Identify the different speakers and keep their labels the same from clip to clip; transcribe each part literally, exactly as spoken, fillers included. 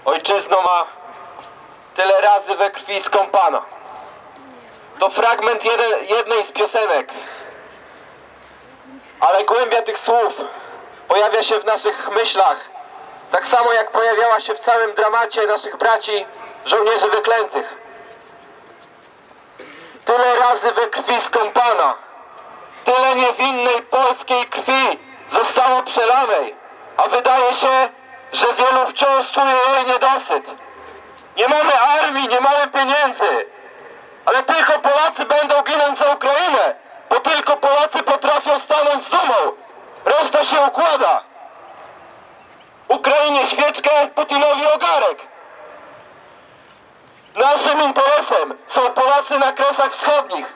Speaker 1: Ojczyzno ma tyle razy we krwi skąpana. To fragment jeden, jednej z piosenek, ale głębia tych słów pojawia się w naszych myślach, tak samo jak pojawiała się w całym dramacie naszych braci, żołnierzy wyklętych. Tyle razy we krwi skąpana, tyle niewinnej polskiej krwi zostało przelanej, a wydaje się, że wielu wciąż czuje jej niedosyt. Nie mamy armii, nie mamy pieniędzy, ale tylko Polacy będą ginąć za Ukrainę, bo tylko Polacy potrafią stanąć z dumą. Reszta się układa. Ukrainie świeczkę, Putinowi ogarek. Naszym interesem są Polacy na Kresach Wschodnich.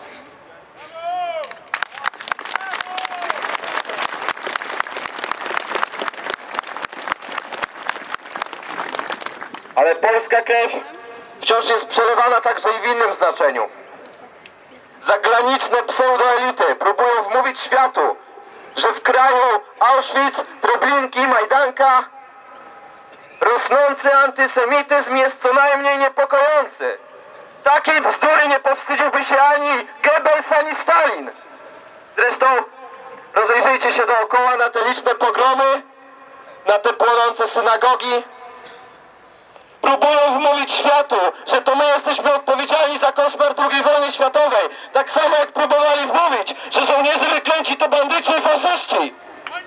Speaker 1: Ale polska krew wciąż jest przelewana także i w innym znaczeniu. Zagraniczne pseudoelity próbują wmówić światu, że w kraju Auschwitz, Treblinki, Majdanka rosnący antysemityzm jest co najmniej niepokojący. Takiej bzdury nie powstydziłby się ani Goebbels, ani Stalin. Zresztą rozejrzyjcie się dookoła na te liczne pogromy, na te płonące synagogi. Próbują wmówić światu, że to my jesteśmy odpowiedzialni za koszmar drugiej wojny światowej. Tak samo jak próbowali wmówić, że żołnierze wyklęci to bandyci i faszyści.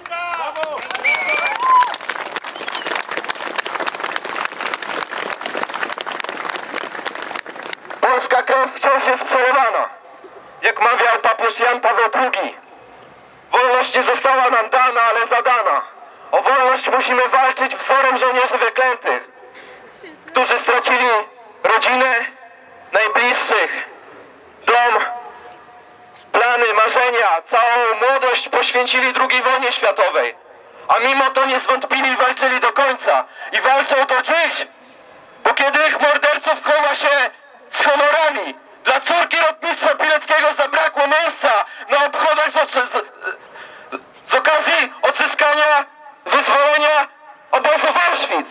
Speaker 1: Polska krew wciąż jest przelewana. Jak mawiał papież Jan Paweł drugi. Wolność nie została nam dana, ale zadana. O wolność musimy walczyć wzorem żołnierzy wyklętych, którzy stracili rodzinę, najbliższych, dom, plany, marzenia, całą młodość poświęcili drugiej wojnie światowej. A mimo to nie zwątpili i walczyli do końca. I walczą do dziś, bo kiedy ich morderców chowa się z honorami, dla córki rotmistrza Pileckiego zabrakło miejsca na obchodach z, z, z okazji odzyskania wyzwolenia obozów Auschwitz.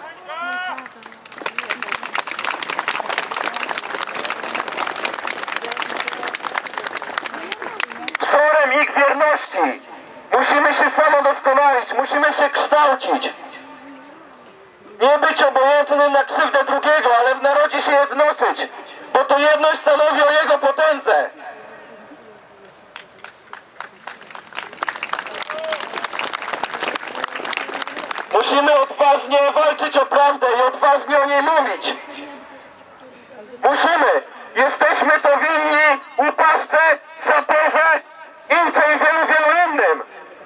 Speaker 1: Wzorem ich wierności musimy się samodoskonalić, musimy się kształcić. Nie być obojętnym na krzywdę drugiego, ale w narodzie się jednoczyć, bo to jedność stanowi o jego potędze. Musimy odważnie walczyć o prawdę i odważnie o niej mówić. Musimy. Jesteśmy to winni Łupaszce, Zaporze, Ince i wielu, wielu innym.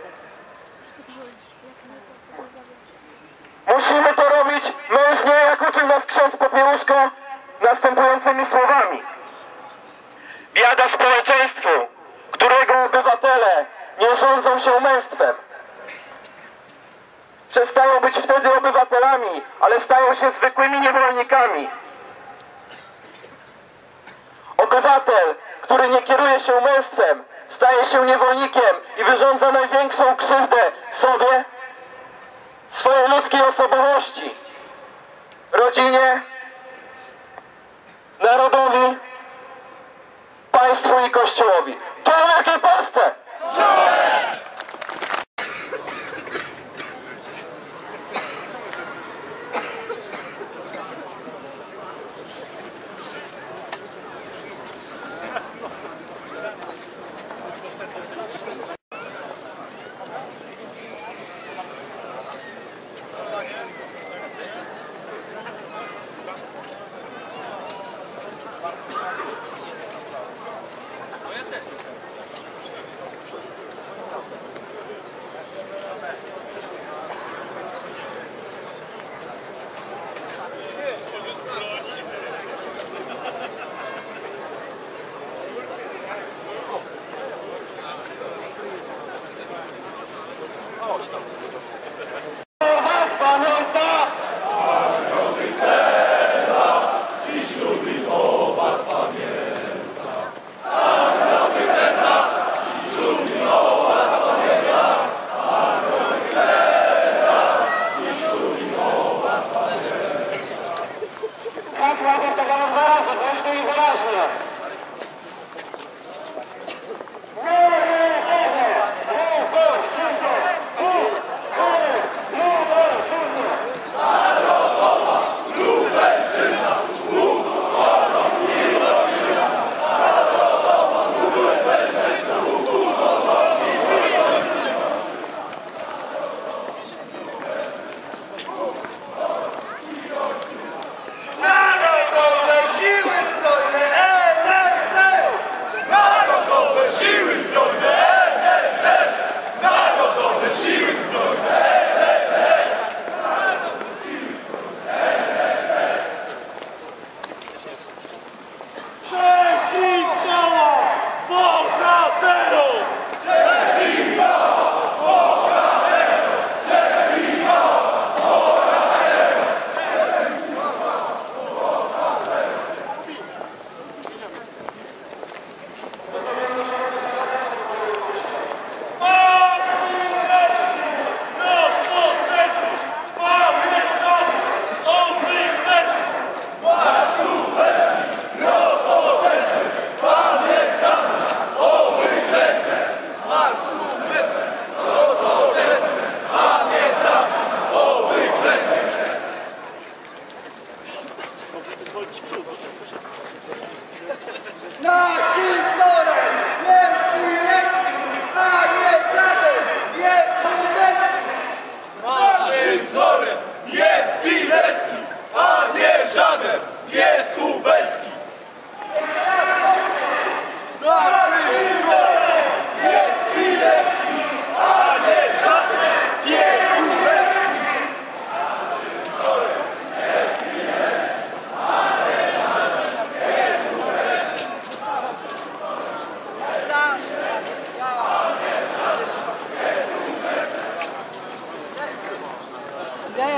Speaker 1: Musimy to robić mężnie, jak uczył nas ksiądz Popiełuszko, następującymi słowami. Biada społeczeństwu, którego obywatele nie rządzą się męstwem. Przestają być wtedy obywatelami, ale stają się zwykłymi niewolnikami. Obywatel, który nie kieruje się męstwem, staje się niewolnikiem i wyrządza największą krzywdę sobie, swojej ludzkiej osobowości, rodzinie, narodowi, państwu i Kościołowi. Czołem wielkiej Polsce! Czołem!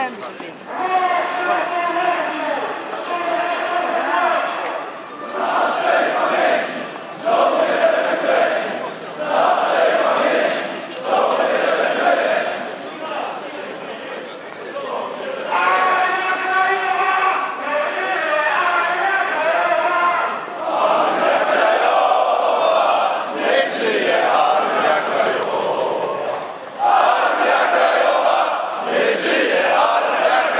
Speaker 2: zęby się dzieją.
Speaker 3: Armia krajowa, nie żyje Armia krajowa!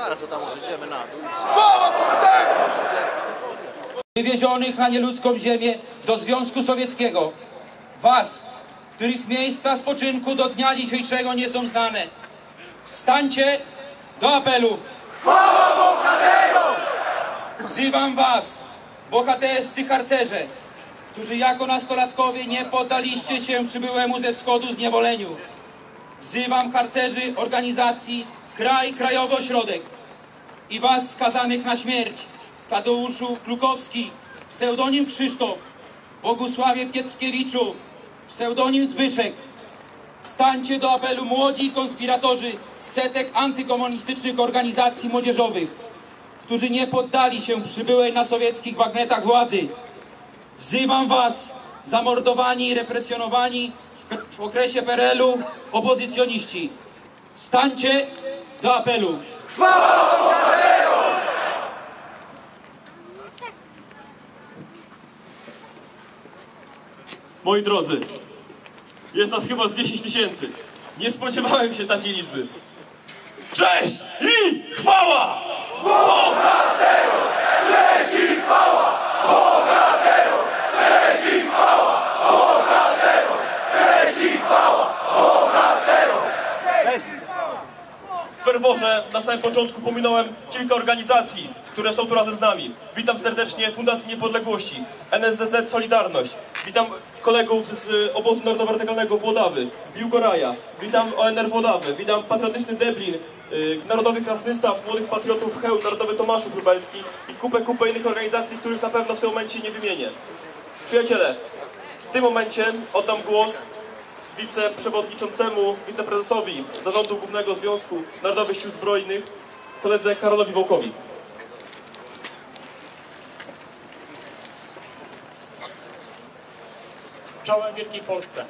Speaker 2: zaraz, to tam może idziemy na dół.
Speaker 3: Chwała bohaterom!
Speaker 4: Wywiezionych na nieludzką ziemię do Związku Sowieckiego. Was, których miejsca spoczynku do dnia dzisiejszego nie są znane. Stańcie do apelu.
Speaker 3: Chwała bohaterom!
Speaker 4: Wzywam was, bohaterscy harcerze, którzy jako nastolatkowie nie poddaliście się przybyłemu ze wschodu zniewoleniu. Wzywam harcerzy organizacji Kraj Krajowy Ośrodek i was skazanych na śmierć. Tadeuszu Klukowski, pseudonim Krzysztof, Bogusławie Pietrkiewiczu, pseudonim Zbyszek. Stańcie do apelu młodzi konspiratorzy z setek antykomunistycznych organizacji młodzieżowych, którzy nie poddali się przybyłej na sowieckich bagnetach władzy. Wzywam was, zamordowani i represjonowani w okresie P R L-u opozycjoniści. Stańcie do apelu.
Speaker 3: Chwała bohaterom!
Speaker 5: Moi drodzy, jest nas chyba z dziesięć tysięcy. Nie spodziewałem się takiej liczby. Cześć i chwała!
Speaker 3: Bohaterom! Cześć i chwała! Bohaterom! Cześć i chwała! Bohaterom! Cześć i chwała! Bohaterom!
Speaker 5: W ferworze na samym początku pominąłem kilka organizacji, które są tu razem z nami. Witam serdecznie Fundację Niepodległości, N S Z Z Solidarność. Witam kolegów z Obozu Narodowo-Radykalnego Włodawy, z Biłgoraja. Witam O N R Włodawy, witam Patriotyczny Deblin, yy, Narodowy Krasnystaw, Młodych Patriotów Chełm, Narodowy Tomaszów Lubelski i kupę, kupę innych organizacji, których na pewno w tym momencie nie wymienię. Przyjaciele, w tym momencie oddam głos wiceprzewodniczącemu, wiceprezesowi Zarządu Głównego Związku Narodowych Sił Zbrojnych, koledze Karolowi Wołkowi.
Speaker 6: Czołem Wielkiej Polsce.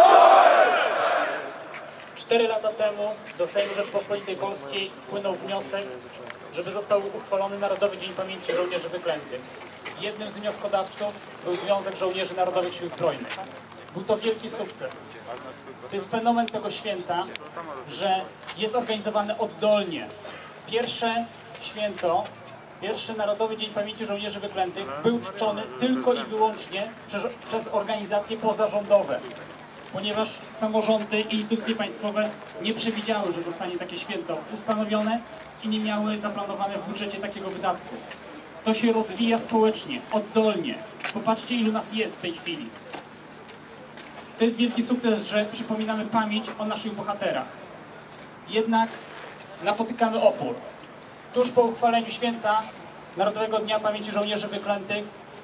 Speaker 6: Cztery lata temu do Sejmu Rzeczypospolitej Polskiej wpłynął wniosek, żeby został uchwalony Narodowy Dzień Pamięci Żołnierzy Wyklętych. Jednym z wnioskodawców był Związek Żołnierzy Narodowych Sił Zbrojnych. Był to wielki sukces. To jest fenomen tego święta, że jest organizowane oddolnie. Pierwsze święto, pierwszy Narodowy Dzień Pamięci Żołnierzy Wyklętych był czczony tylko i wyłącznie przez, przez organizacje pozarządowe, ponieważ samorządy i instytucje państwowe nie przewidziały, że zostanie takie święto ustanowione i nie miały zaplanowane w budżecie takiego wydatku. To się rozwija społecznie, oddolnie. Popatrzcie, ilu nas jest w tej chwili. To jest wielki sukces, że przypominamy pamięć o naszych bohaterach. Jednak napotykamy opór. Tuż po uchwaleniu święta Narodowego Dnia Pamięci Żołnierzy Wyklętych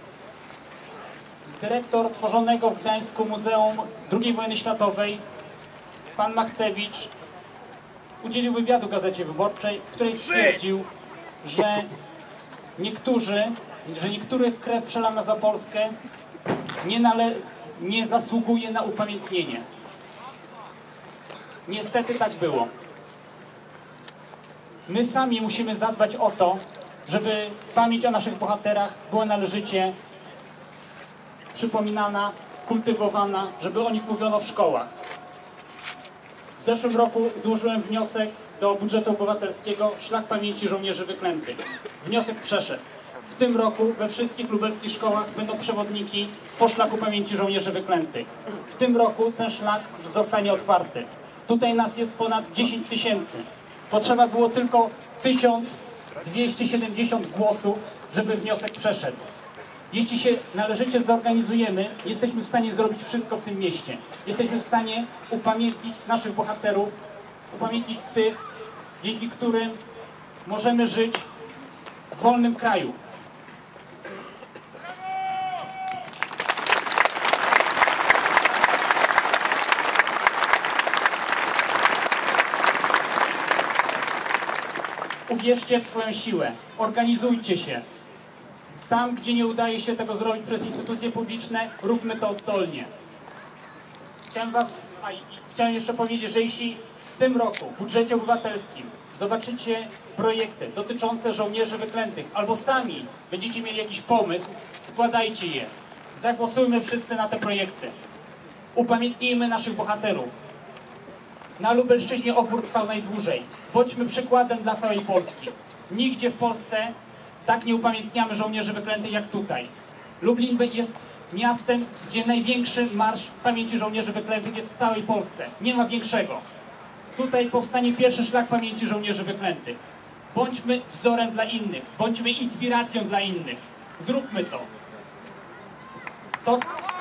Speaker 6: dyrektor tworzonego w Gdańsku Muzeum drugiej Wojny Światowej, pan Machcewicz, udzielił wywiadu Gazecie Wyborczej, w której stwierdził, że niektórzy, że niektórych krew przelana za Polskę nie, nale, nie zasługuje na upamiętnienie. Niestety tak było. My sami musimy zadbać o to, żeby pamięć o naszych bohaterach była należycie przypominana, kultywowana, żeby o nich mówiono w szkołach. W zeszłym roku złożyłem wniosek do budżetu obywatelskiego Szlak Pamięci Żołnierzy Wyklętych. Wniosek przeszedł. W tym roku we wszystkich lubelskich szkołach będą przewodniki po Szlaku Pamięci Żołnierzy Wyklętych. W tym roku ten szlak zostanie otwarty. Tutaj nas jest ponad dziesięć tysięcy. Potrzeba było tylko tysiąc dwieście siedemdziesiąt głosów, żeby wniosek przeszedł. Jeśli się należycie zorganizujemy, jesteśmy w stanie zrobić wszystko w tym mieście. Jesteśmy w stanie upamiętnić naszych bohaterów, upamiętnić tych, dzięki którym możemy żyć w wolnym kraju. Uwierzcie w swoją siłę, organizujcie się. Tam, gdzie nie udaje się tego zrobić przez instytucje publiczne, róbmy to oddolnie. Chciałem was, a i, chciałem jeszcze powiedzieć, że jeśli w tym roku w budżecie obywatelskim zobaczycie projekty dotyczące żołnierzy wyklętych, albo sami będziecie mieli jakiś pomysł, składajcie je. Zagłosujmy wszyscy na te projekty. Upamiętnijmy naszych bohaterów. Na Lubelszczyźnie opór trwał najdłużej. Bądźmy przykładem dla całej Polski. Nigdzie w Polsce tak nie upamiętniamy żołnierzy wyklętych jak tutaj. Lublin jest miastem, gdzie największy marsz pamięci żołnierzy wyklętych jest w całej Polsce. Nie ma większego. Tutaj powstanie pierwszy szlak pamięci żołnierzy wyklętych. Bądźmy wzorem dla innych. Bądźmy inspiracją dla innych. Zróbmy to. To...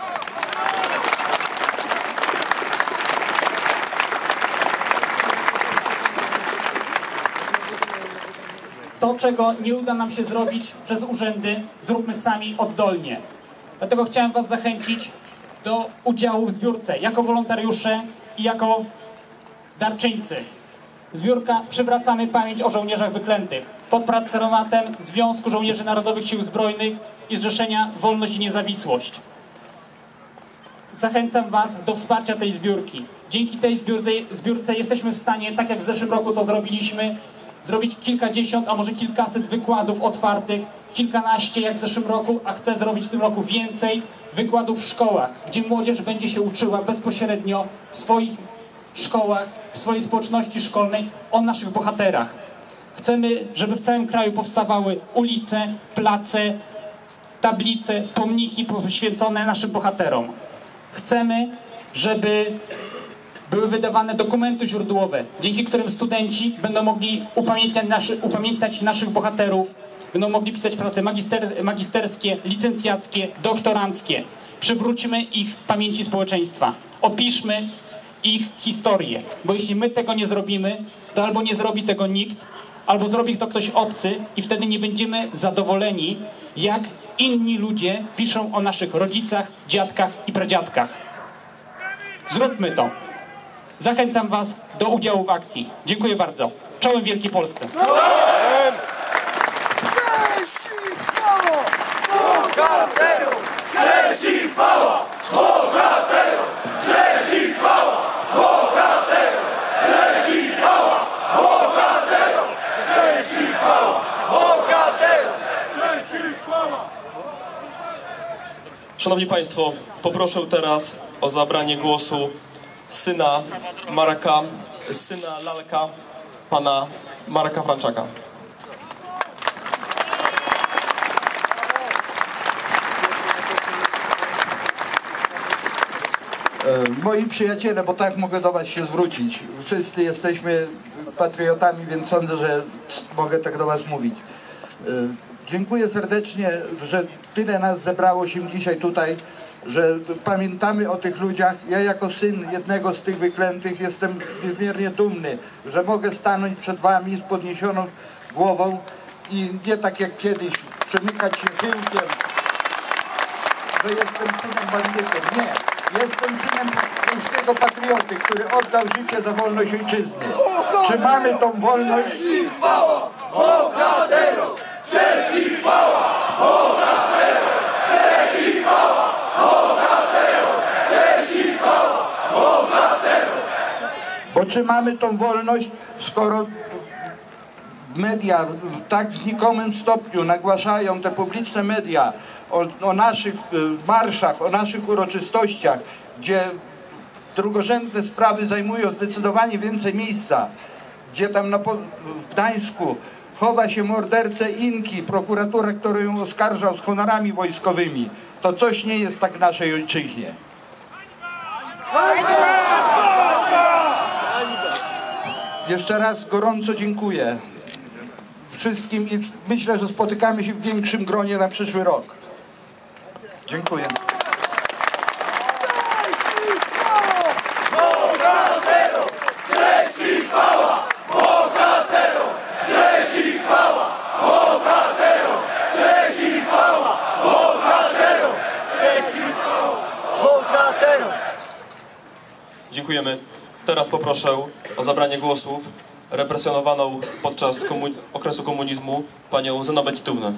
Speaker 6: To, czego nie uda nam się zrobić przez urzędy, zróbmy sami oddolnie. Dlatego chciałem was zachęcić do udziału w zbiórce, jako wolontariusze i jako darczyńcy. Zbiórka Przywracamy pamięć o żołnierzach wyklętych pod patronatem Związku Żołnierzy Narodowych Sił Zbrojnych i Zrzeszenia Wolność i Niezawisłość. Zachęcam was do wsparcia tej zbiórki. Dzięki tej zbiórce, zbiórce jesteśmy w stanie, tak jak w zeszłym roku to zrobiliśmy, zrobić kilkadziesiąt, a może kilkaset wykładów otwartych, kilkanaście jak w zeszłym roku, a chcę zrobić w tym roku więcej wykładów w szkołach, gdzie młodzież będzie się uczyła bezpośrednio w swoich szkołach, w swojej społeczności szkolnej o naszych bohaterach. Chcemy, żeby w całym kraju powstawały ulice, place, tablice, pomniki poświęcone naszym bohaterom. Chcemy, żeby były wydawane dokumenty źródłowe, dzięki którym studenci będą mogli upamiętniać, naszy, upamiętniać naszych bohaterów, będą mogli pisać prace magister, magisterskie, licencjackie, doktoranckie. Przywróćmy ich pamięci społeczeństwa. Opiszmy ich historię, bo jeśli my tego nie zrobimy, to albo nie zrobi tego nikt, albo zrobi to ktoś obcy i wtedy nie będziemy zadowoleni, jak inni ludzie piszą o naszych rodzicach, dziadkach i pradziadkach. Zróbmy to. Zachęcam was do udziału w akcji. Dziękuję bardzo. Czołem Wielkiej Polsce.
Speaker 3: Bohaterów! Cześć i chwała! Bohaterów! Cześć i chwała! Bohaterów! Cześć i chwała! Bohaterów! Cześć i chwała! Bohaterów! Cześć i chwała!
Speaker 5: Szanowni Państwo, poproszę teraz o zabranie głosu syna Marka, syna Lalka, pana Marka Franczaka.
Speaker 2: Moi przyjaciele, bo tak mogę do was się zwrócić. Wszyscy jesteśmy patriotami, więc sądzę, że mogę tak do was mówić. Dziękuję serdecznie, że tyle nas zebrało się dzisiaj tutaj, że pamiętamy o tych ludziach. Ja jako syn jednego z tych wyklętych jestem niezmiernie dumny, że mogę stanąć przed wami z podniesioną głową i nie tak jak kiedyś przemykać się tyłkiem, że jestem synem bandytów. Nie. Jestem synem polskiego patrioty, który oddał życie za wolność ojczyzny. Czy mamy tą wolność?
Speaker 3: Cześć i chwała! Bohaterów! Cześć i chwała! Bohaterów! Cześć i chwała! Bohaterów! Cześć i chwała! Bohaterów!
Speaker 2: Bo czy mamy tą wolność, skoro media w tak znikomym stopniu nagłaszają, te publiczne media, o, o naszych marszach, o naszych uroczystościach, gdzie drugorzędne sprawy zajmują zdecydowanie więcej miejsca, gdzie tam na, w Gdańsku chowa się mordercę Inki, prokuratura, który ją oskarżał z honorami wojskowymi, to coś nie jest tak w naszej ojczyźnie. Jeszcze raz gorąco dziękuję wszystkim i myślę, że spotykamy się w większym gronie na przyszły rok. Dziękuję.
Speaker 3: Bohaterów! Cześć i chwała! Bohaterów! Cześć i chwała! Bohaterów! Cześć i chwała! Bohaterów! Cześć i chwała! Bohaterów!
Speaker 5: Dziękujemy. Teraz poproszę o zabranie głosów represjonowaną podczas komu okresu komunizmu panią Zenobę Titównę.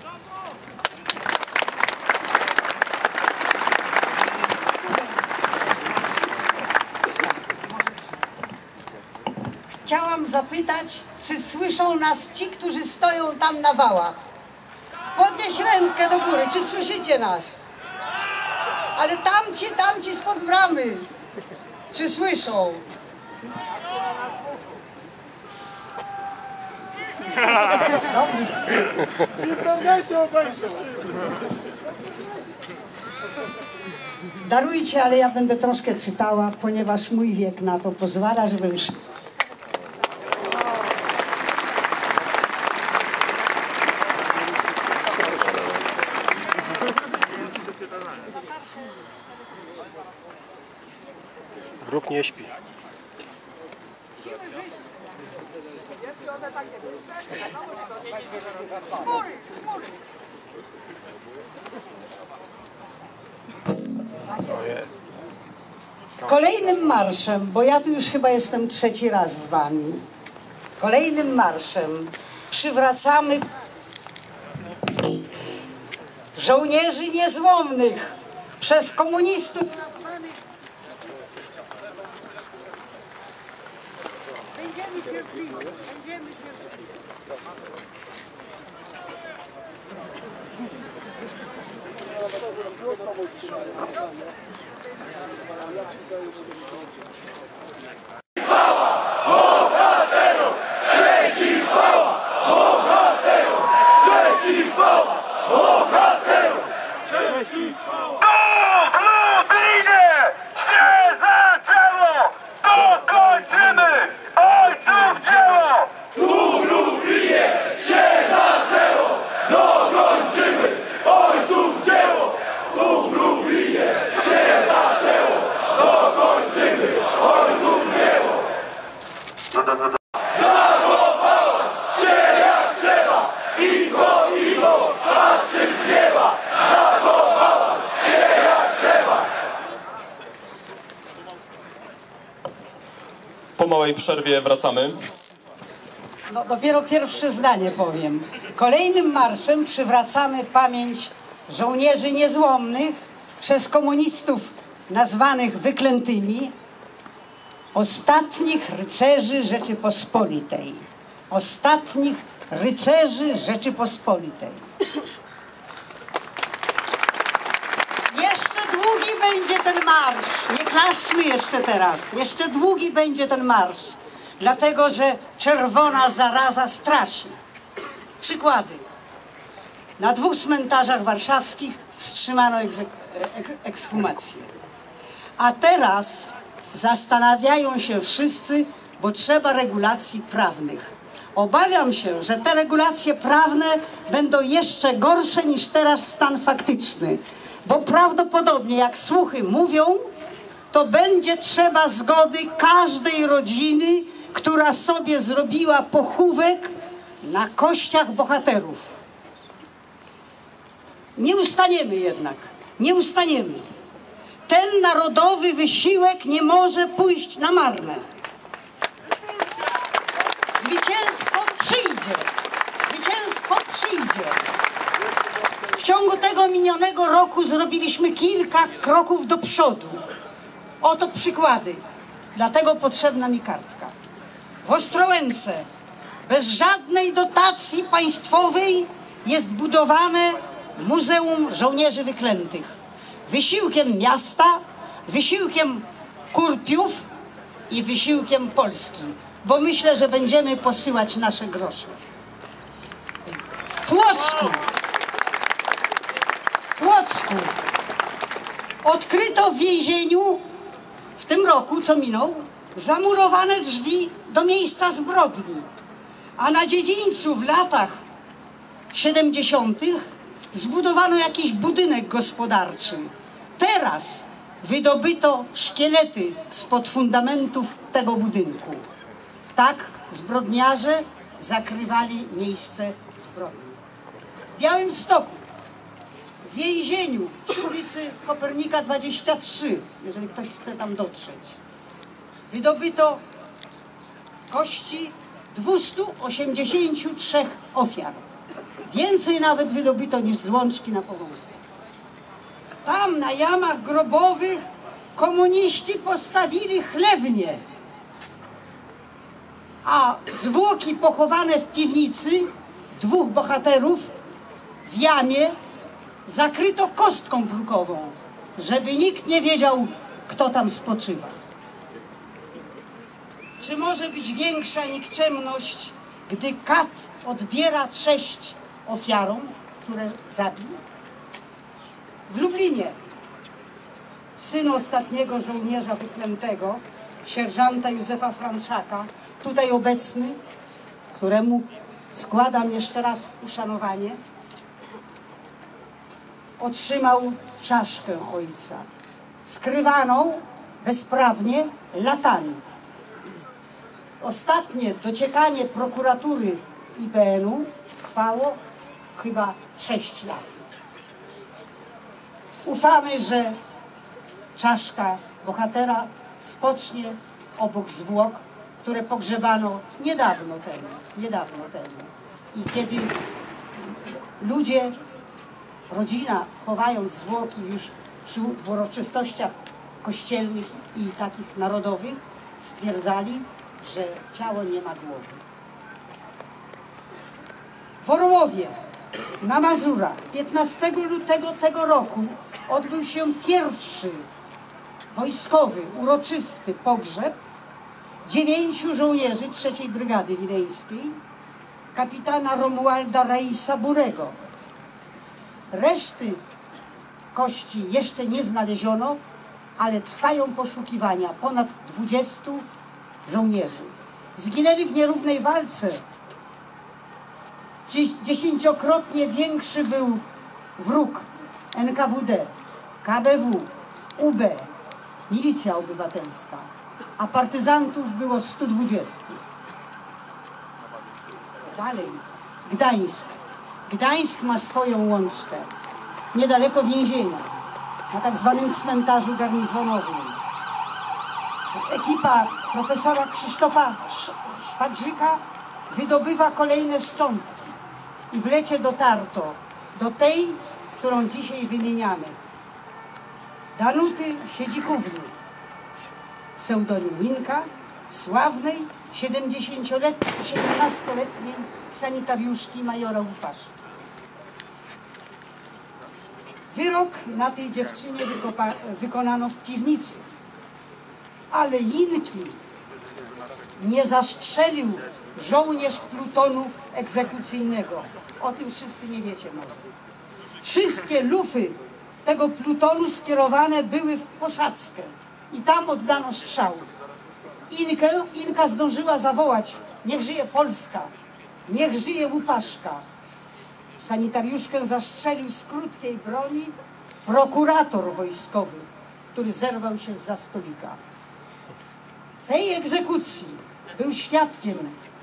Speaker 7: Chciałam zapytać, czy słyszą nas ci, którzy stoją tam na wałach? Podnieś rękę do góry, czy słyszycie nas? Ale tamci, tamci spod bramy, czy słyszą? Dobrze. Darujcie, ale ja będę troszkę czytała, ponieważ mój wiek na to pozwala, żeby już...
Speaker 8: Wróg nie śpi.
Speaker 7: Kolejnym marszem, bo ja tu już chyba jestem trzeci raz z wami, kolejnym marszem przywracamy żołnierzy niezłomnych przez komunistów nazwanych. Będziemy cierpliwi, będziemy cierpliwi.
Speaker 5: Po małej przerwie wracamy.
Speaker 7: No dopiero pierwsze zdanie powiem. Kolejnym marszem przywracamy pamięć żołnierzy niezłomnych przez komunistów nazwanych wyklętymi, ostatnich rycerzy Rzeczypospolitej. Ostatnich rycerzy Rzeczypospolitej. Jeszcze długi będzie ten marsz. Nie klaszczmy jeszcze teraz. Jeszcze długi będzie ten marsz. Dlatego, że czerwona zaraza straszy. Przykłady. Na dwóch cmentarzach warszawskich wstrzymano egzek- ek- ekshumację. A teraz zastanawiają się wszyscy, bo trzeba regulacji prawnych. Obawiam się, że te regulacje prawne będą jeszcze gorsze niż teraz stan faktyczny. Bo prawdopodobnie, jak słuchy mówią, to będzie trzeba zgody każdej rodziny, która sobie zrobiła pochówek na kościach bohaterów. Nie ustaniemy jednak, nie ustaniemy. Ten narodowy wysiłek nie może pójść na marne. Zwycięstwo przyjdzie, zwycięstwo przyjdzie. W ciągu tego minionego roku zrobiliśmy kilka kroków do przodu. Oto przykłady. Dlatego potrzebna mi kartka. W Ostrołęce bez żadnej dotacji państwowej jest budowane Muzeum Żołnierzy Wyklętych. Wysiłkiem miasta, wysiłkiem Kurpiów i wysiłkiem Polski. Bo myślę, że będziemy posyłać nasze grosze. W Płocku W Płocku odkryto w więzieniu w tym roku, co minął, zamurowane drzwi do miejsca zbrodni. A na dziedzińcu w latach siedemdziesiątych zbudowano jakiś budynek gospodarczy. Teraz wydobyto szkielety spod fundamentów tego budynku. Tak zbrodniarze zakrywali miejsce zbrodni. W Białymstoku, w więzieniu przy ulicy Kopernika dwadzieścia trzy, jeżeli ktoś chce tam dotrzeć, wydobyto kości dwustu osiemdziesięciu trzech ofiar. Więcej nawet wydobyto niż z Łączki na Powązkach. Tam na jamach grobowych komuniści postawili chlewnię, a zwłoki pochowane w piwnicy dwóch bohaterów w jamie zakryto kostką brukową, żeby nikt nie wiedział, kto tam spoczywa. Czy może być większa nikczemność gdy kat odbiera cześć ofiarom, które zabił. W Lublinie syn ostatniego żołnierza wyklętego, sierżanta Józefa Franczaka, tutaj obecny, któremu składam jeszcze raz uszanowanie, otrzymał czaszkę ojca, skrywaną bezprawnie latami. Ostatnie dociekanie prokuratury I P N-u trwało chyba sześć lat. Ufamy, że czaszka bohatera spocznie obok zwłok, które pogrzebano niedawno temu, niedawno temu. I kiedy ludzie, rodzina, chowając zwłoki już przy w uroczystościach kościelnych i takich narodowych, stwierdzali, że ciało nie ma głowy. W Orłowie na Mazurach piętnastego lutego tego roku odbył się pierwszy wojskowy, uroczysty pogrzeb dziewięciu żołnierzy trzeciej Brygady Wileńskiej, kapitana Romualda Reisa Burego. Reszty kości jeszcze nie znaleziono, ale trwają poszukiwania ponad dwudziestu żołnierzy. Zginęli w nierównej walce. Dziesięciokrotnie większy był wróg N K W D, K B W, U B, Milicja Obywatelska, a partyzantów było stu dwudziestu. Dalej, Gdańsk. Gdańsk ma swoją łączkę, niedaleko więzienia, na tak zwanym cmentarzu garnizonowym. Ekipa profesora Krzysztofa Szwadrzyka wydobywa kolejne szczątki i w lecie dotarto do tej, którą dzisiaj wymieniamy. Danuty Siedzikówny, pseudonim Inka, sławnej siedemnastoletniej sanitariuszki majora Łupaszki. Wyrok na tej dziewczynie wykonano w piwnicy, ale Inki nie zastrzelił żołnierz plutonu egzekucyjnego. O tym wszyscy nie wiecie może. Wszystkie lufy tego plutonu skierowane były w posadzkę i tam oddano strzał. Inkę, Inka zdążyła zawołać: niech żyje Polska, niech żyje Łupaszka. Sanitariuszkę zastrzelił z krótkiej broni prokurator wojskowy, który zerwał się zza stolika. Tej egzekucji był świadkiem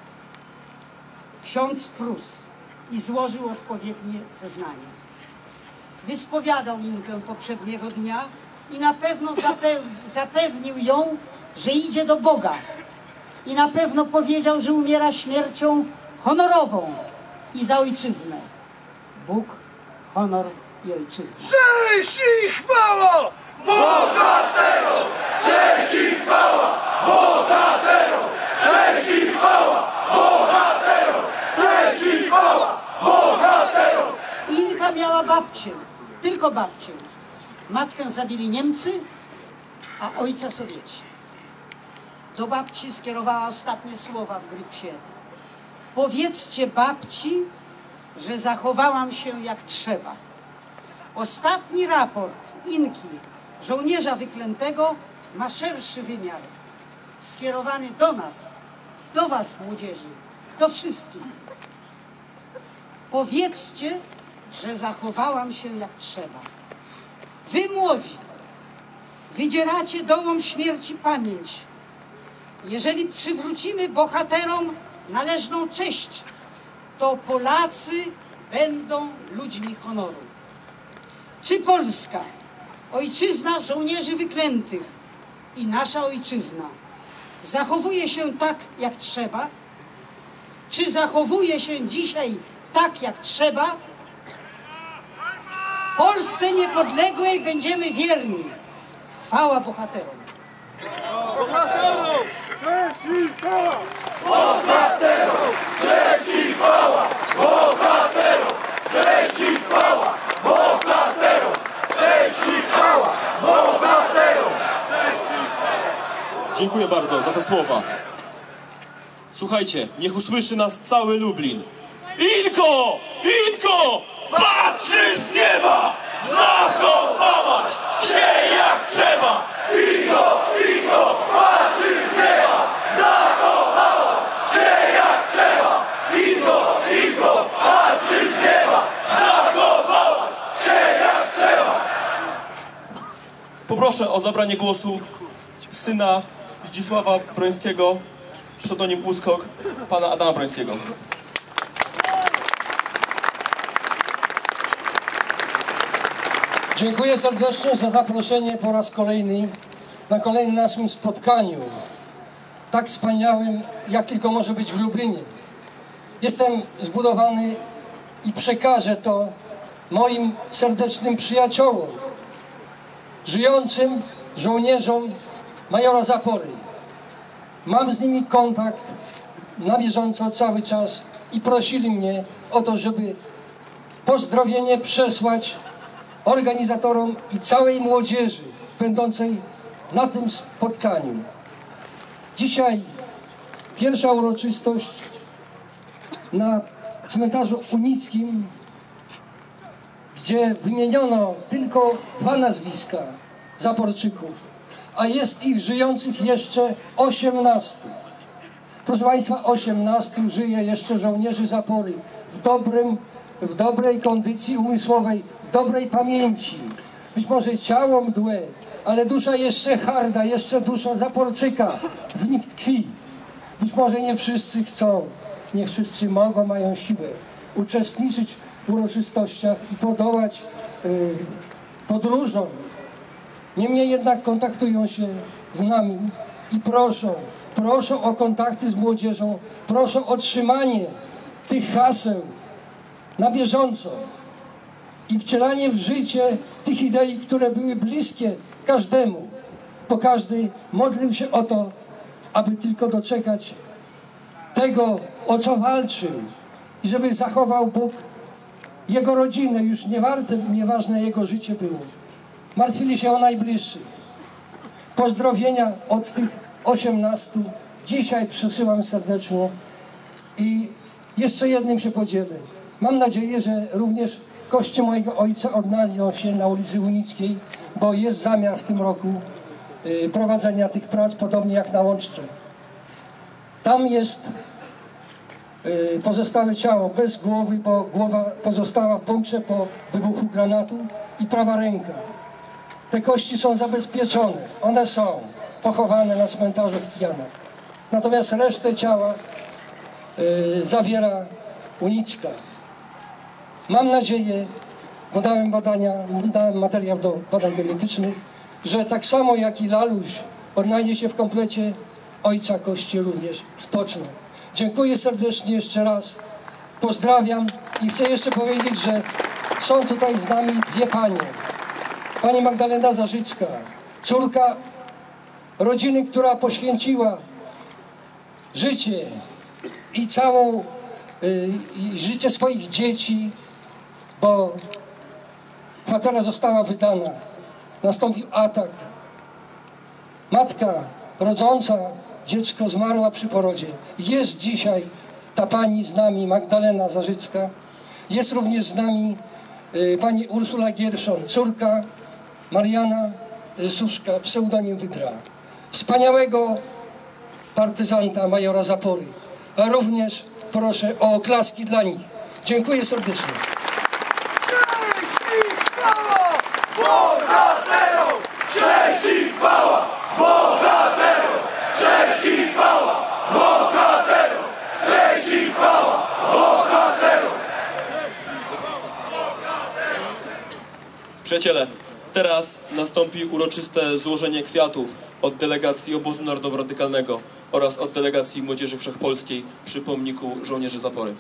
Speaker 7: ksiądz Prus i złożył odpowiednie zeznanie. Wyspowiadał Inkę poprzedniego dnia i na pewno zapew zapewnił ją, że idzie do Boga. I na pewno powiedział, że umiera śmiercią honorową i za ojczyznę. Bóg, honor i ojczyznę.
Speaker 3: Cześć i chwała bohaterom! Cześć i chwała bohaterom! Cześć i chwała bohaterom! Cześć i chwała bohaterom!
Speaker 7: Inka miała babcię, tylko babcię. Matkę zabili Niemcy, a ojca Sowieci. Do babci skierowała ostatnie słowa w grypsie. Powiedzcie babci, że zachowałam się jak trzeba. Ostatni raport Inki, żołnierza wyklętego, ma szerszy wymiar. Skierowany do nas, do was, młodzieży, do wszystkich. Powiedzcie, że zachowałam się jak trzeba. Wy młodzi, wydzieracie dołom śmierci pamięć. Jeżeli przywrócimy bohaterom należną cześć, to Polacy będą ludźmi honoru. Czy Polska, ojczyzna żołnierzy wyklętych i nasza ojczyzna, zachowuje się tak, jak trzeba? Czy zachowuje się dzisiaj tak, jak trzeba? Polsce niepodległej będziemy wierni. Chwała bohaterom!
Speaker 3: Bohaterom! Cześć i chwała! Bohaterom! Cześć i chwała! Bohaterom! Cześć i chwała! Bohaterom! Cześć i chwała! Bohaterom!
Speaker 5: Dziękuję bardzo za te słowa. Słuchajcie, niech usłyszy nas cały Lublin. Inko! Inko! Patrzysz z nieba! Zachowałaś się jak trzeba! Inko! Inko! Patrzysz z nieba! Zachowałaś się jak trzeba! Inko! Inko! Patrzysz z nieba! Zachowałaś się jak trzeba! Poproszę o zabranie głosu syna Zdzisława Brońskiego, pseudonim Uskok, pana Adama Brońskiego.
Speaker 9: Dziękuję serdecznie za zaproszenie po raz kolejny na kolejnym naszym spotkaniu, tak wspaniałym, jak tylko może być w Lublinie. Jestem zbudowany i przekażę to moim serdecznym przyjaciołom, żyjącym żołnierzom majora Zapory. Mam z nimi kontakt na bieżąco cały czas i prosili mnie o to, żeby pozdrowienie przesłać organizatorom i całej młodzieży będącej na tym spotkaniu. Dzisiaj pierwsza uroczystość na cmentarzu unickim, gdzie wymieniono tylko dwa nazwiska Zaporczyków, a jest ich żyjących jeszcze osiemnastu. Proszę Państwa, osiemnastu żyje jeszcze żołnierzy Zapory w dobrym, w dobrej kondycji umysłowej, w dobrej pamięci. Być może ciało mdłe, ale dusza jeszcze harda, jeszcze dusza Zaporczyka w nich tkwi. Być może nie wszyscy chcą, nie wszyscy mogą, mają siłę uczestniczyć w uroczystościach i podołać yy, podróżom. Niemniej jednak kontaktują się z nami i proszą, proszą o kontakty z młodzieżą, proszą o trzymanie tych haseł na bieżąco i wcielanie w życie tych idei, które były bliskie każdemu, bo każdy modlił się o to, aby tylko doczekać tego, o co walczył i żeby zachował Bóg jego rodzinę, już nie warte, nieważne jego życie było. Martwili się o najbliższych. Pozdrowienia od tych osiemnastu dzisiaj przesyłam serdecznie i jeszcze jednym się podzielę. Mam nadzieję, że również kości mojego ojca odnajdą się na ulicy Unickiej, bo jest zamiar w tym roku y, prowadzenia tych prac, podobnie jak na Łączce. Tam jest y, pozostałe ciało bez głowy, bo głowa pozostała w bunkrze po wybuchu granatu i prawa ręka. Te kości są zabezpieczone, one są pochowane na cmentarzu w Kijanach. Natomiast resztę ciała y, zawiera Unicka. Mam nadzieję, bo dałem badania, dałem materiał do badań genetycznych, że tak samo jak i Laluś odnajdzie się w komplecie ojca, kości również spoczną. Dziękuję serdecznie jeszcze raz, pozdrawiam i chcę jeszcze powiedzieć, że są tutaj z nami dwie panie. Pani Magdalena Zarzycka, córka rodziny, która poświęciła życie i całą y, i życie swoich dzieci, bo kwatera została wydana. Nastąpił atak. Matka rodząca dziecko zmarła przy porodzie. Jest dzisiaj ta pani z nami, Magdalena Zarzycka. Jest również z nami y, pani Ursula Gierszon, córka Mariana Suszka, pseudonim Wydra. Wspaniałego partyzanta majora Zapory. A również proszę o oklaski dla nich. Dziękuję serdecznie.
Speaker 3: Cześć i chwała bohaterom! Cześć i chwała bohaterom! Cześć i chwała bohaterom! Cześć i chwała bohaterom!
Speaker 5: Przyjaciele, teraz nastąpi uroczyste złożenie kwiatów od delegacji Obozu Narodowo-Radykalnego oraz od delegacji Młodzieży Wszechpolskiej przy pomniku żołnierzy Zapory.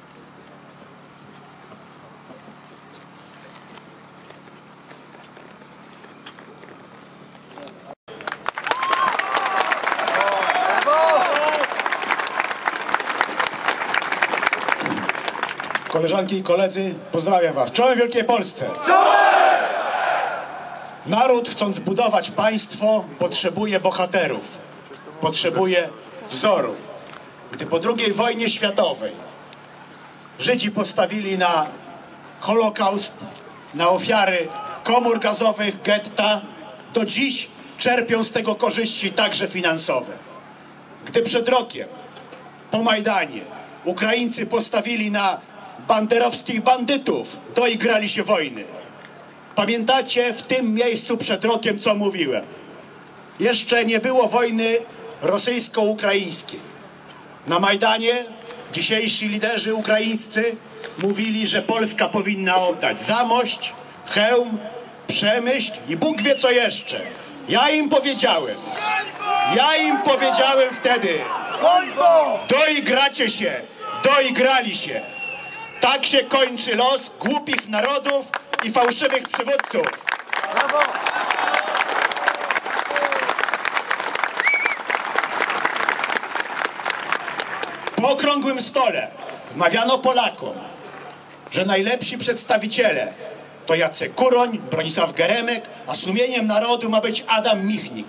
Speaker 10: Koleżanki i koledzy, pozdrawiam was. Czołem Wielkiej Polsce! Naród, chcąc budować państwo, potrzebuje bohaterów, potrzebuje wzoru. gdy po drugiej wojnie światowej Żydzi postawili na Holokaust, na ofiary komór gazowych, getta, do dziś czerpią z tego korzyści także finansowe. Gdy przed rokiem po Majdanie Ukraińcy postawili na banderowskich bandytów, doigrali się wojny. Pamiętacie w tym miejscu przed rokiem, co mówiłem? Jeszcze nie było wojny rosyjsko-ukraińskiej. Na Majdanie dzisiejsi liderzy ukraińscy mówili, że Polska powinna oddać Zamość, Chełm, Przemyśl i Bóg wie co jeszcze. Ja im powiedziałem, ja im powiedziałem wtedy, doigracie się, doigrali się. Tak się kończy los głupich narodów i fałszywych przywódców. Po okrągłym stole wmawiano Polakom, że najlepsi przedstawiciele to Jacek Kuroń, Bronisław Geremek, a sumieniem narodu ma być Adam Michnik.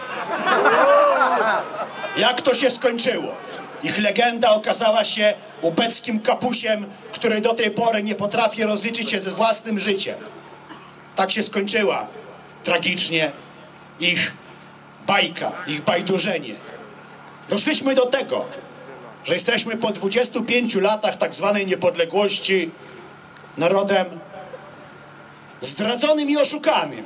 Speaker 10: Jak to się skończyło? Ich legenda okazała się ubeckim kapusiem, który do tej pory nie potrafi rozliczyć się ze własnym życiem. Tak się skończyła tragicznie ich bajka, ich bajdurzenie. Doszliśmy do tego, że jesteśmy po dwudziestu pięciu latach tak zwanej niepodległości narodem zdradzonym i oszukanym,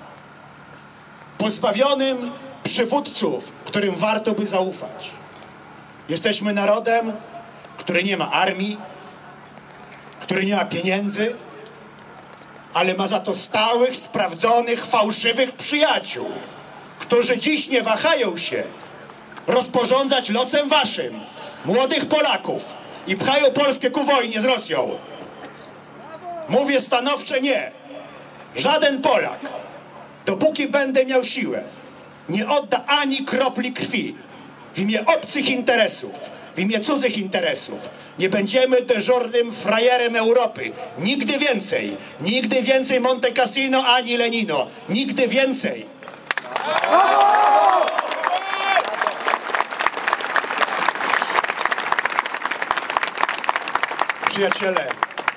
Speaker 10: pozbawionym przywódców, którym warto by zaufać. Jesteśmy narodem, który nie ma armii, który nie ma pieniędzy, ale ma za to stałych, sprawdzonych, fałszywych przyjaciół, którzy dziś nie wahają się rozporządzać losem waszym, młodych Polaków, i pchają Polskę ku wojnie z Rosją. Mówię stanowcze nie. Żaden Polak, dopóki będę miał siłę, nie odda ani kropli krwi w imię obcych interesów, w imię cudzych interesów. Nie będziemy dyżurnym frajerem Europy. Nigdy więcej. Nigdy więcej Monte Cassino ani Lenino. Nigdy więcej. Przyjaciele,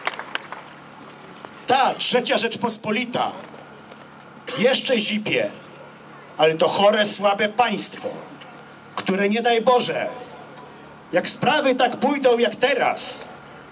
Speaker 10: ta trzecia Rzeczpospolita jeszcze zipie, ale to chore, słabe państwo, które nie daj Boże, jak sprawy tak pójdą jak teraz,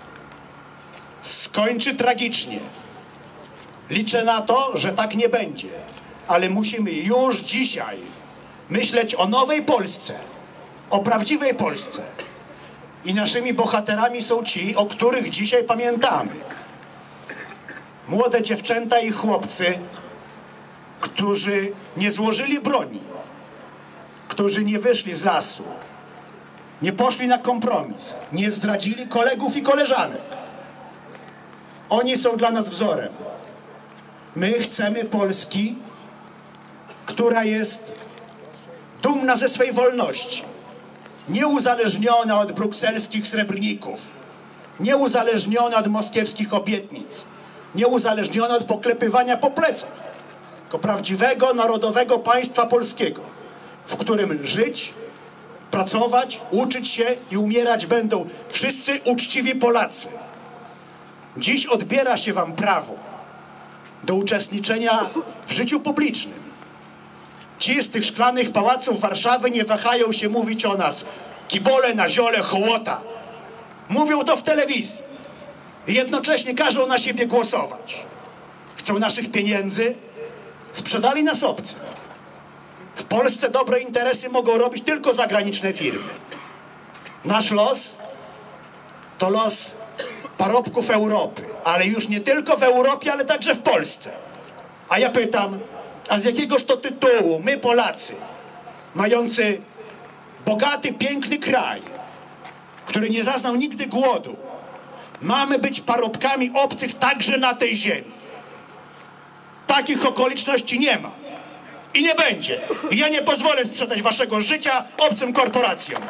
Speaker 10: skończy tragicznie. Liczę na to, że tak nie będzie, ale musimy już dzisiaj myśleć o nowej Polsce, o prawdziwej Polsce. I naszymi bohaterami są ci, o których dzisiaj pamiętamy. Młode dziewczęta i chłopcy, którzy nie złożyli broni, którzy nie wyszli z lasu, nie poszli na kompromis, nie zdradzili kolegów i koleżanek. Oni są dla nas wzorem. My chcemy Polski, która jest dumna ze swej wolności, nieuzależniona od brukselskich srebrników, nieuzależniona od moskiewskich obietnic, nieuzależniona od poklepywania po plecach, tylko prawdziwego, narodowego państwa polskiego, w którym żyć, pracować, uczyć się i umierać będą wszyscy uczciwi Polacy. Dziś odbiera się wam prawo do uczestniczenia w życiu publicznym. Ci z tych szklanych pałaców Warszawy nie wahają się mówić o nas kibole na ziole, hołota. Mówią to w telewizji i jednocześnie każą na siebie głosować. Chcą naszych pieniędzy, sprzedali nas obcy. W Polsce dobre interesy mogą robić tylko zagraniczne firmy. Nasz los to los parobków Europy, ale już nie tylko w Europie, ale także w Polsce. A ja pytam, a z jakiegoż to tytułu my Polacy, mający bogaty, piękny kraj, który nie zaznał nigdy głodu, mamy być parobkami obcych także na tej ziemi? Takich okoliczności nie ma i nie będzie. I ja nie pozwolę sprzedać waszego życia obcym korporacjom.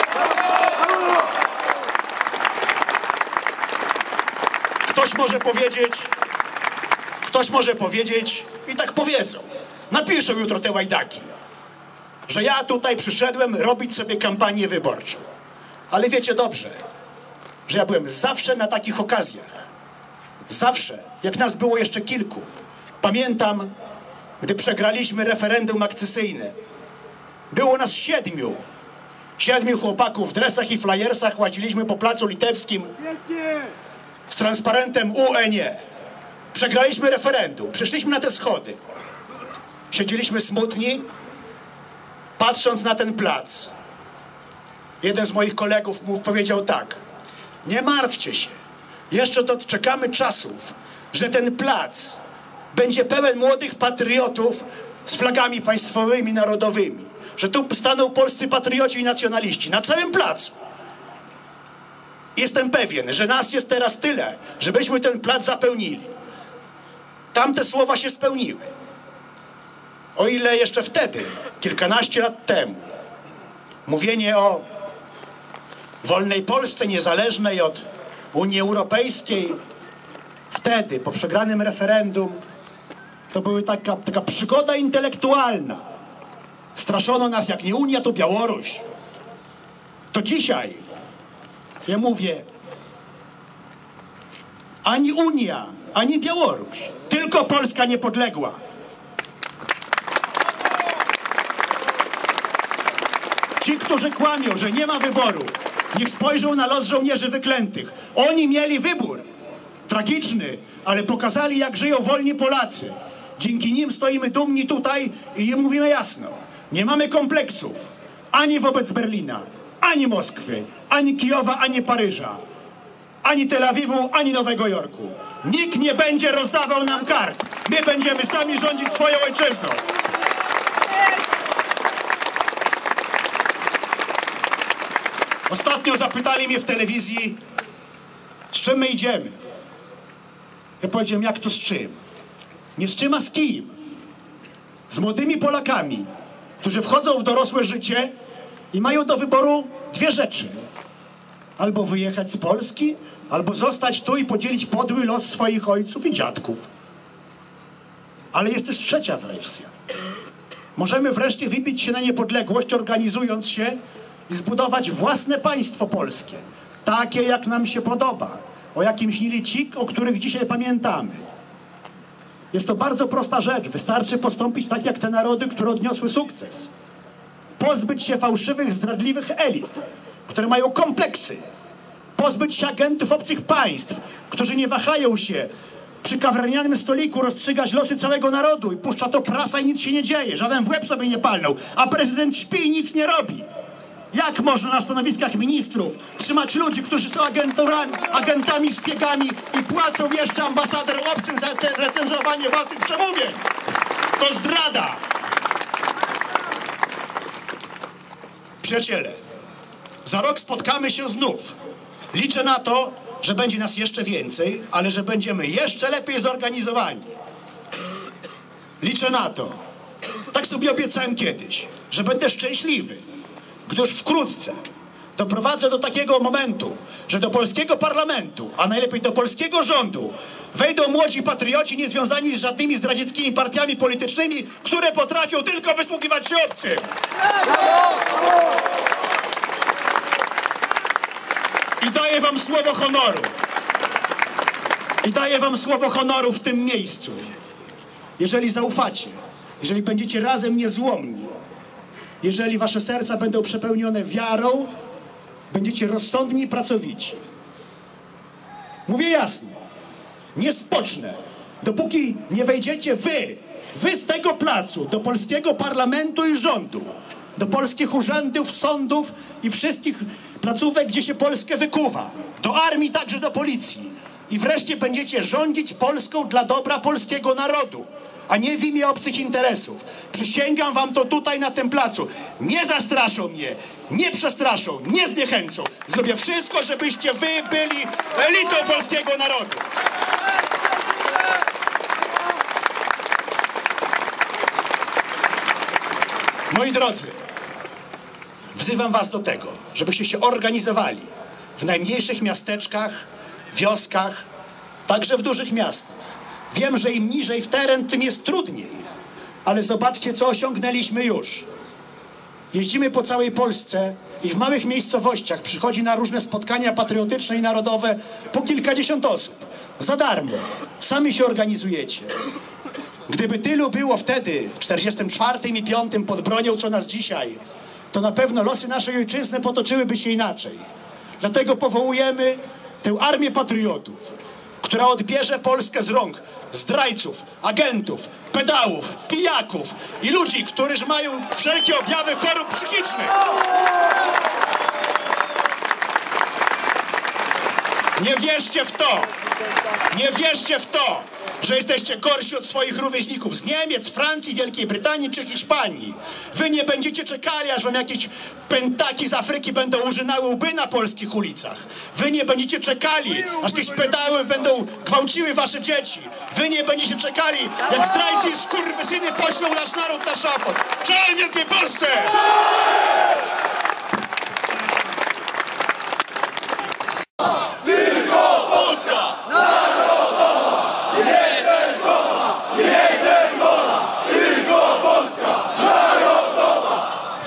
Speaker 10: Ktoś może powiedzieć, ktoś może powiedzieć, i tak powiedzą, napiszą jutro te łajdaki, że ja tutaj przyszedłem robić sobie kampanię wyborczą. Ale wiecie dobrze, że ja byłem zawsze na takich okazjach. Zawsze, jak nas było jeszcze kilku. Pamiętam, gdy przegraliśmy referendum akcesyjne. Było nas siedmiu. Siedmiu chłopaków w dresach i flajersach łaziliśmy po placu Litewskim z transparentem U E nie. Przegraliśmy referendum. Przyszliśmy na te schody. Siedzieliśmy smutni, patrząc na ten plac. Jeden z moich kolegów mu powiedział tak: nie martwcie się, jeszcze doczekamy czasów, że ten plac będzie pełen młodych patriotów z flagami państwowymi, narodowymi, że tu staną polscy patrioci i nacjonaliści na całym placu. Jestem pewien, że nas jest teraz tyle, żebyśmy ten plac zapełnili. Tamte słowa się spełniły. O ile jeszcze wtedy, kilkanaście lat temu, mówienie o wolnej Polsce niezależnej od Unii Europejskiej, wtedy, po przegranym referendum, to była taka, taka przygoda intelektualna. Straszono nas, jak nie Unia, to Białoruś. To dzisiaj, ja mówię, ani Unia, ani Białoruś, tylko Polska niepodległa. Ci, którzy kłamią, że nie ma wyboru, niech spojrzą na los żołnierzy wyklętych. Oni mieli wybór. Tragiczny, ale pokazali, jak żyją wolni Polacy. Dzięki nim stoimy dumni tutaj i mówimy jasno. Nie mamy kompleksów ani wobec Berlina, ani Moskwy, ani Kijowa, ani Paryża, ani Tel Awiwu, ani Nowego Jorku. Nikt nie będzie rozdawał nam kart. My będziemy sami rządzić swoją ojczyzną. Ostatnio zapytali mnie w telewizji, z czym my idziemy. Ja powiedziałem, jak to z czym? Nie z czym, a z kim? Z młodymi Polakami, którzy wchodzą w dorosłe życie i mają do wyboru dwie rzeczy. Albo wyjechać z Polski, albo zostać tu i podzielić podły los swoich ojców i dziadków. Ale jest też trzecia wersja. Możemy wreszcie wybić się na niepodległość, organizując się i zbudować własne państwo polskie. Takie, jak nam się podoba. O jakim śnili ci, o których dzisiaj pamiętamy. Jest to bardzo prosta rzecz. Wystarczy postąpić tak, jak te narody, które odniosły sukces. Pozbyć się fałszywych, zdradliwych elit, które mają kompleksy. Pozbyć się agentów obcych państw, którzy nie wahają się przy kawiarnianym stoliku rozstrzygać losy całego narodu i puszcza to prasa i nic się nie dzieje. Żaden w łeb sobie nie palnął, a prezydent śpi i nic nie robi. Jak można na stanowiskach ministrów trzymać ludzi, którzy są agentorami, agentami, szpiegami i płacą jeszcze ambasadorom obcym za recenzowanie własnych przemówień? To zdrada. Przyjaciele, za rok spotkamy się znów. Liczę na to, że będzie nas jeszcze więcej, ale że będziemy jeszcze lepiej zorganizowani. Liczę na to. Tak sobie obiecałem kiedyś, że będę szczęśliwy, gdyż wkrótce doprowadzę do takiego momentu, że do polskiego parlamentu, a najlepiej do polskiego rządu wejdą młodzi patrioci niezwiązani z żadnymi zdradzieckimi partiami politycznymi, które potrafią tylko wysługiwać się obcym. I daję wam słowo honoru. I daję wam słowo honoru w tym miejscu. Jeżeli zaufacie, jeżeli będziecie razem niezłomni, jeżeli wasze serca będą przepełnione wiarą, będziecie rozsądni i pracowici. Mówię jasno, nie spocznę, dopóki nie wejdziecie wy, wy z tego placu, do polskiego parlamentu i rządu, do polskich urzędów, sądów i wszystkich placówek, gdzie się Polskę wykuwa, do armii, także do policji. I wreszcie będziecie rządzić Polską dla dobra polskiego narodu, a nie w imię obcych interesów. Przysięgam wam to tutaj na tym placu. Nie zastraszą mnie, nie przestraszą, nie zniechęcą. Zrobię wszystko, żebyście wy byli elitą polskiego narodu. Moi drodzy, wzywam was do tego, żebyście się organizowali w najmniejszych miasteczkach, wioskach, także w dużych miastach. Wiem, że im niżej w teren, tym jest trudniej, ale zobaczcie, co osiągnęliśmy już. Jeździmy po całej Polsce i w małych miejscowościach przychodzi na różne spotkania patriotyczne i narodowe po kilkadziesiąt osób. Za darmo. Sami się organizujecie. Gdyby tylu było wtedy, w czterdziestym czwartym i piątym pod bronią, co nas dzisiaj, to na pewno losy naszej ojczyzny potoczyłyby się inaczej. Dlatego powołujemy tę armię patriotów, która odbierze Polskę z rąk zdrajców, agentów, pedałów, pijaków i ludzi, którzy mają wszelkie objawy chorób psychicznych. Nie wierzcie w to! Nie wierzcie w to, że jesteście gorsi od swoich rówieśników z Niemiec, Francji, Wielkiej Brytanii czy Hiszpanii. Wy nie będziecie czekali, aż wam jakieś pętaki z Afryki będą użynały łby na polskich ulicach. Wy nie będziecie czekali, aż jakieś pedały będą gwałciły wasze dzieci. Wy nie będziecie czekali, jak zdrajcy i skurwysyny poślą nasz naród na szafot. Czołem Wielkiej Polsce!
Speaker 3: Tylko Polska narodowa, niezniszczona, niezniszczona, tylko Polska narodowa.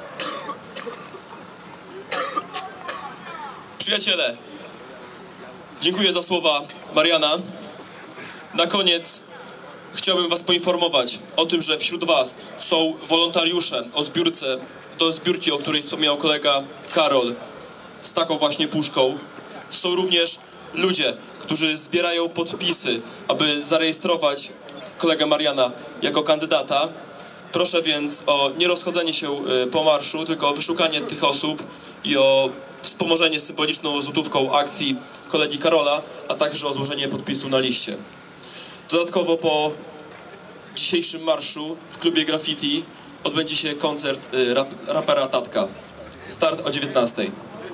Speaker 5: Przyjaciele, dziękuję za słowa Mariana. Na koniec chciałbym was poinformować o tym, że wśród was są wolontariusze o zbiórce, do zbiórki, o której wspomniał kolega Karol, z taką właśnie puszką. Są również ludzie, którzy zbierają podpisy, aby zarejestrować kolegę Mariana jako kandydata. Proszę więc o nierozchodzenie się po marszu, tylko o wyszukanie tych osób i o wspomożenie symboliczną złotówką akcji kolegi Karola, a także o złożenie podpisu na liście. Dodatkowo po dzisiejszym marszu w klubie Graffiti odbędzie się koncert rap, rapera Tatka. Start o dziewiętnastej.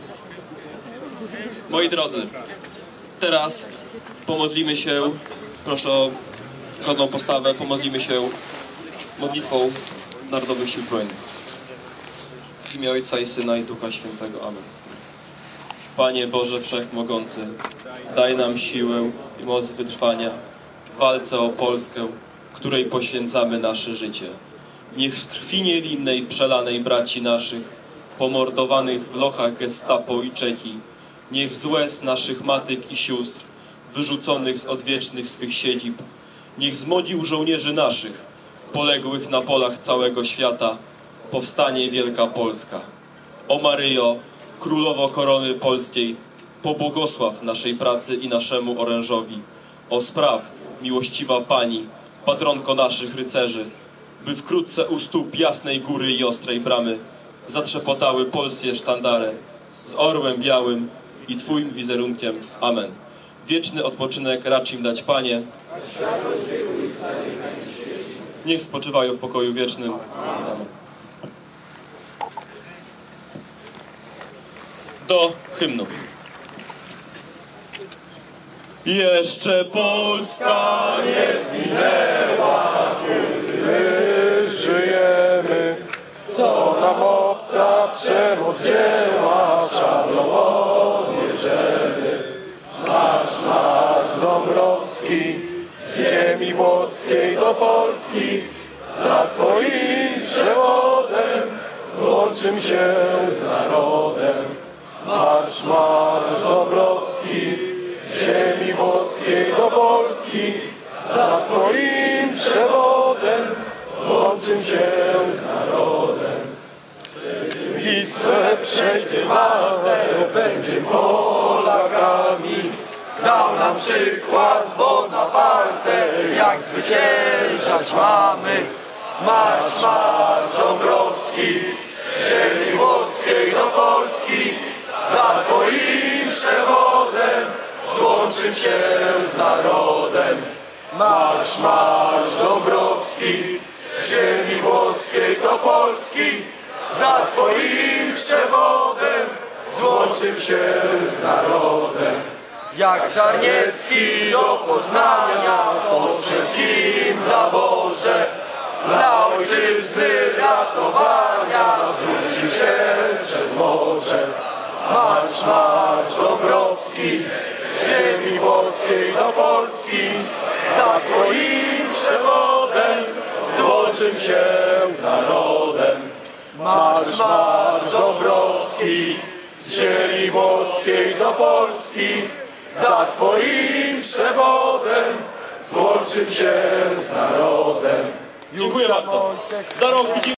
Speaker 5: Moi drodzy, teraz pomodlimy się, proszę o godną postawę, pomodlimy się modlitwą Narodowych Sił Zbrojnych. W imię Ojca i Syna i Ducha Świętego. Amen. Panie Boże Wszechmogący, daj nam siłę i moc wytrwania w walce o Polskę, której poświęcamy nasze życie. Niech z krwi niewinnej przelanej braci naszych, pomordowanych w lochach gestapo i Czeki, niech z łez naszych matek i sióstr, wyrzuconych z odwiecznych swych siedzib, niech z mogił żołnierzy naszych, poległych na polach całego świata, powstanie wielka Polska. O Maryjo, Królowo Korony Polskiej, pobłogosław naszej pracy i naszemu orężowi. O spraw, miłościwa Pani, patronko naszych rycerzy, by wkrótce u stóp Jasnej Góry i Ostrej Bramy zatrzepotały polskie sztandary z orłem białym i Twoim wizerunkiem. Amen. Wieczny odpoczynek racz im dać, Panie. Niech spoczywają w pokoju wiecznym. Amen. Do hymnu. Jeszcze Polska nie zginęła, my żyjemy, co nam obca przemoc dzieła, szablowo bierzemy. Nasz, nasz Dąbrowski, z ziemi włoskiej do Polski, za Twoim przewodem złączym się z narodem. Marsz, marsz Dąbrowski, z ziemi włoskiej do Polski, za Twoim przewodem złączym się z narodem. Wisłę przejdzie Paweł, będzie Polakami. Dał nam przykład Bonaparte, jak zwyciężać mamy. Marsz, marsz Dąbrowski, z ziemi włoskiej do Polski, za Twoim przewodem złączym się z narodem. Marsz, marsz Dąbrowski, z ziemi włoskiej do Polski, za Twoim przewodem złączym się z narodem. Jak Czarniecki do Poznania po wszystkim zaborze, dla ojczyzny ratowania rzucił się przez morze. Marsz, marsz Dąbrowski, z ziemi włoskiej do Polski, za Twoim przewodem złączym się z narodem.
Speaker 3: Marsz, marsz Dąbrowski, z ziemi włoskiej do Polski, za twoim przewodem złączył się z narodem.
Speaker 5: Dziękuję bardzo. Za rok widzimy.